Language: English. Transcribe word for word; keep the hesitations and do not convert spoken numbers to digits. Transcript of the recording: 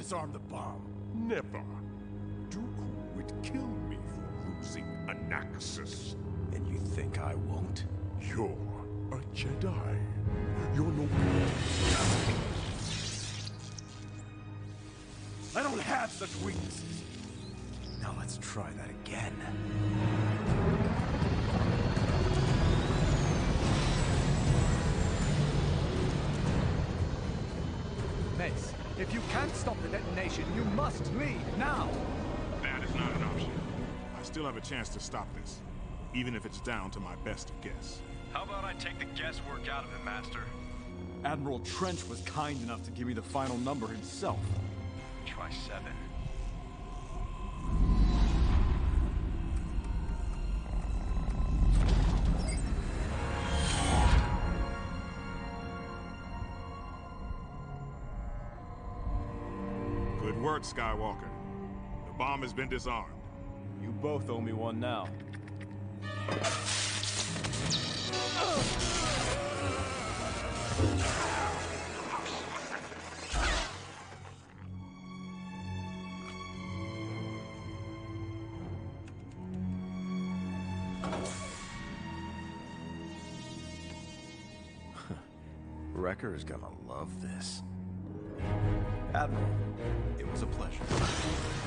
disarm the bomb. Never. Dooku would kill me for losing Anaxis. And you think I won't? You're a Jedi. You're no good. I don't have such weaknesses. Now let's try that again. Mace, if you can't stop the detonation, you must leave now! That is not an option. I still have a chance to stop this, even if it's down to my best guess. How about I take the guesswork out of it, Master? Admiral Trench was kind enough to give me the final number himself. Try seven. Good work, Skywalker. The bomb has been disarmed. You both owe me one now. Wrecker is gonna love this. Admiral, it was a pleasure.